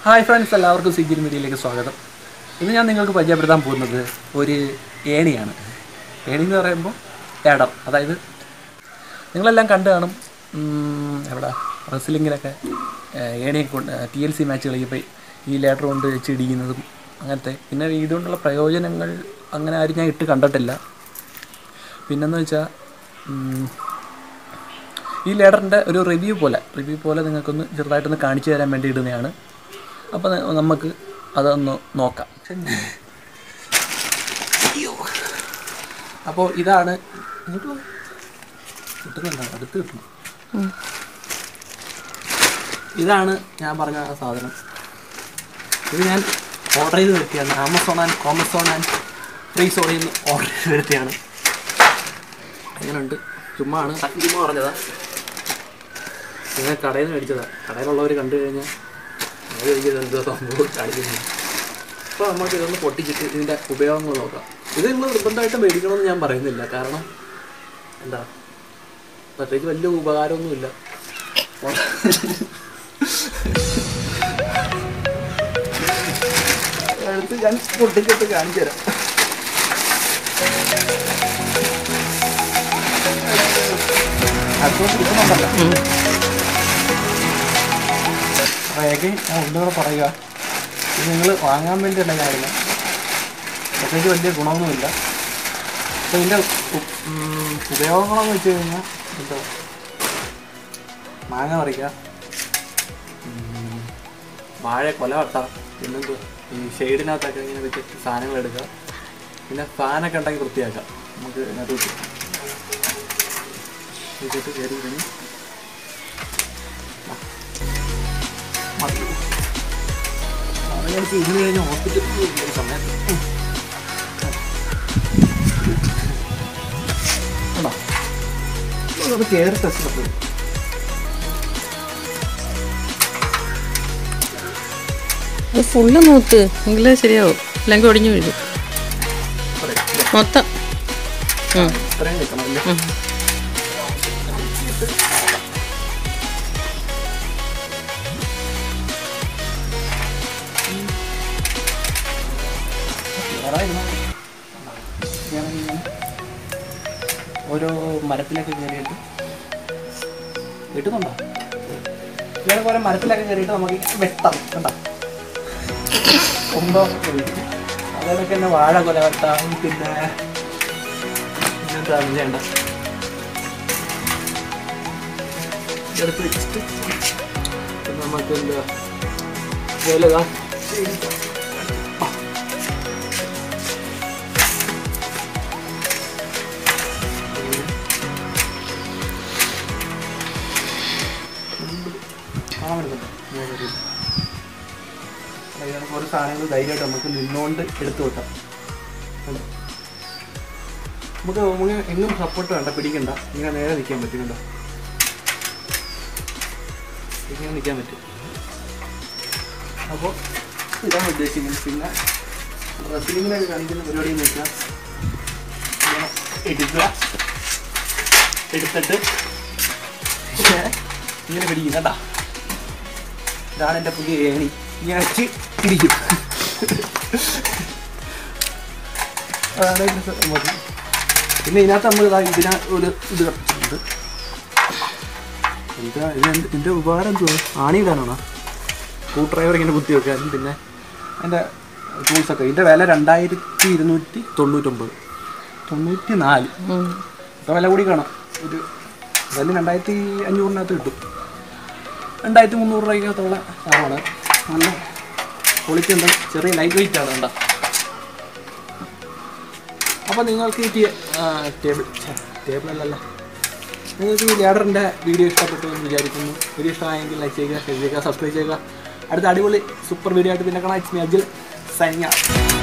Hi friends, എല്ലാവർക്കും സിജിൽ മീഡിയയിലേക്ക് സ്വാഗതം. ഇന്ന് ഞാൻ നിങ്ങൾക്ക് പരിചയപ്പെടുത്താൻ പോകുന്നത് ഒരു ഏണിയാണ്. ഏണി എന്ന് പറയുമ്പോൾ ലാഡർ. അതായത് നിങ്ങളെല്ലാം കണ്ടു കാണും, എവിടെ റെസ്ലിങ്ങിലൊക്കെ ഏണിയൊക്കെ കൊണ്ട് TLC മാച്ച് കളിക്കുമ്പോൾ ഈ ലാഡർ കൊണ്ട് വെച്ച് ഇടിക്കുന്നതും അങ്ങനത്തെ. പിന്നെ ഇതുകൊണ്ടുള്ള പ്രയോജനങ്ങൾ അങ്ങനെ ആരും ഞാൻ ഇട്ട് കണ്ടിട്ടില്ല. പിന്നെന്ന് വെച്ചാൽ ഈ ലാഡറിൻ്റെ ഒരു റിവ്യൂ പോലെ നിങ്ങൾക്കൊന്ന് ചെറുതായിട്ടൊന്ന് കാണിച്ചു തരാൻ വേണ്ടി ഇടുന്നതാണ്. അപ്പോൾ നമുക്ക് അതൊന്ന് നോക്കാം. അപ്പോൾ ഇതാണ് അടുത്ത് കിട്ടണം. ഇതാണ് ഞാൻ പറഞ്ഞ സാധനം. ഇത് ഞാൻ ഓർഡർ ചെയ്ത് വരുത്തിയാണ്. ആമസോൺ ആൻഡ് ഫ്രീ സോണിൽ നിന്ന് ഓർഡർ ചെയ്ത് വരുത്തിയാണ്. അങ്ങനെയുണ്ട്. ചുമ്മാ പറഞ്ഞതാ. ഞാൻ കടയിൽ നിന്ന് മേടിച്ചതാണ്. കടയിലുള്ളവർ കണ്ടു കഴിഞ്ഞാൽ എന്തോ സംഭവം കാണിക്കുന്നു. അപ്പോൾ നമുക്ക് ഇതൊന്ന് പൊട്ടിച്ചിട്ട് ഇതിൻ്റെ ഉപയോഗങ്ങൾ നോക്കാം. ഇത് നിങ്ങൾ നിർബന്ധമായിട്ടും മേടിക്കണമെന്ന് ഞാൻ പറയുന്നില്ല. കാരണം എന്താ, പ്രത്യേകിച്ച് വലിയ ഉപകാരമൊന്നുമില്ല. അടുത്ത് ഞാൻ പൊട്ടിച്ചിട്ട് കാണിച്ചു തരാം. അടുത്തോട്ട് കിട്ടുന്നുണ്ടല്ലോ. അപ്പോൾ ഞാൻ ഒന്നുകൂടെ പറയുക, ഇത് നിങ്ങൾ വാങ്ങാൻ വേണ്ടിയുള്ള കാര്യമില്ല. പ്രത്യേകിച്ച് വലിയ ഗുണമൊന്നുമില്ല. അപ്പോൾ ഇതിൻ്റെ ഉപയോഗങ്ങളെന്ന് വെച്ച് കഴിഞ്ഞാൽ എന്താ, മാങ്ങ പറിക്കുക, വാഴ കൊല വെട്ടാം, പിന്നെന്ത് ഈ ഷെയ്ഡിനകത്തൊക്കെ ഇങ്ങനെ വെച്ച് സാധനങ്ങൾ എടുക്കുക. പിന്നെ ഫാനൊക്കെ ഉണ്ടാക്കി വൃത്തിയാക്കാം. നമുക്ക് ഇതിനകത്ത് വെച്ചിട്ട് കയറി കഴിഞ്ഞ് എനിക്ക് ഇന്ന് കഴിഞ്ഞ് ഹോസ്പിറ്റലിൽ സമയത്ത് കയറി ടെസ്റ്റ് നടത്തും. ഫുള്ള് മൂത്ത് എങ്കിലേ ശരിയാവും, അല്ലെങ്കിൽ ഒടിഞ്ഞു വീഴും മൊത്തം. ഇത്രയും കിട്ടണമല്ലേ. ഓരോ മരത്തിലൊക്കെ കയറിയിട്ട് കിട്ടുന്നുണ്ടോ? ഇങ്ങനെ പോലെ മരത്തിലൊക്കെ കയറിയിട്ട് നമുക്ക് വെട്ടാം. കണ്ടോ, കൊമ്പോ അതൊക്കെ തന്നെ വാഴ കൊല വെട്ടാം. പിന്നെ ഇങ്ങനത്തെ ചെയ്യണ്ട, എടുത്ത് വെച്ചിട്ട് നമുക്ക് എന്താ വിലതാ ഓരോ സാധനങ്ങൾ ധൈര്യമായിട്ട് നമുക്ക് നിന്നുകൊണ്ട് എടുത്തു വെക്കാം. നമുക്ക് എങ്ങും സപ്പോർട്ട് വേണ്ട, പിടിക്കണ്ട, ഇങ്ങനെ നേരെ നിൽക്കാൻ പറ്റും. കണ്ടോ, ഇങ്ങനെ നിൽക്കാൻ പറ്റും. അപ്പോൾ ഇതാണ് ഉദ്ദേശിക്കുന്നത്. പിന്നെ റെസ്ലിങ്ങിനൊക്കെ കാണിക്കുന്ന പരിപാടി എന്ന് വെച്ചാൽ ഇങ്ങനെ എടുത്തിട്ട് ഇങ്ങനെ പിടിക്കും. കേട്ടാ, ഇതാണ് എൻ്റെ പുതിയ ഏണി. ഇങ്ങനെ വെച്ച് പിടിക്കും. അതാണ് മതി. പിന്നെ ഇതിനകത്ത് നമ്മൾ ഒരു ഇത് കത്തിച്ചിട്ടുണ്ട്. ഇതിൻ്റെ ഉപകാരം എന്തുവാ, ആണിയിടാനാണോ? സ്ക്രൂ ഡ്രൈവർ ഇങ്ങനെ കുത്തി വെക്കാനും. പിന്നെ അതിൻ്റെ ടൂൾസൊക്കെ. ഇതിൻ്റെ വില 2299. ഇപ്പോൾ വില കൂടി കാണാം. ഒരു വില 2500 കിട്ടും. 2300 രൂപയ്ക്കകത്തുള്ള സാധനമാണ്. നല്ല ക്വാളിറ്റി ഉണ്ട്. ചെറിയ ലൈറ്റ് വെയിറ്റ് ആണ്. കണ്ടോ. അപ്പോൾ നിങ്ങൾക്ക് ഈ ടേബിളല്ല നിങ്ങൾക്ക് ഈ ലാഡറിൻ്റെ വീഡിയോ ഇഷ്ടപ്പെട്ടു എന്ന് വിചാരിക്കുന്നു. വീഡിയോ ഇഷ്ടമായെങ്കിൽ ലൈക്ക് ചെയ്യുക, ഷെയർ ചെയ്യുക, സബ്സ്ക്രൈബ് ചെയ്യുക. അടുത്ത അടിപൊളി സൂപ്പർ വീഡിയോ ആയിട്ട് പിന്നെ കാണാം. It's me Ajil signing out.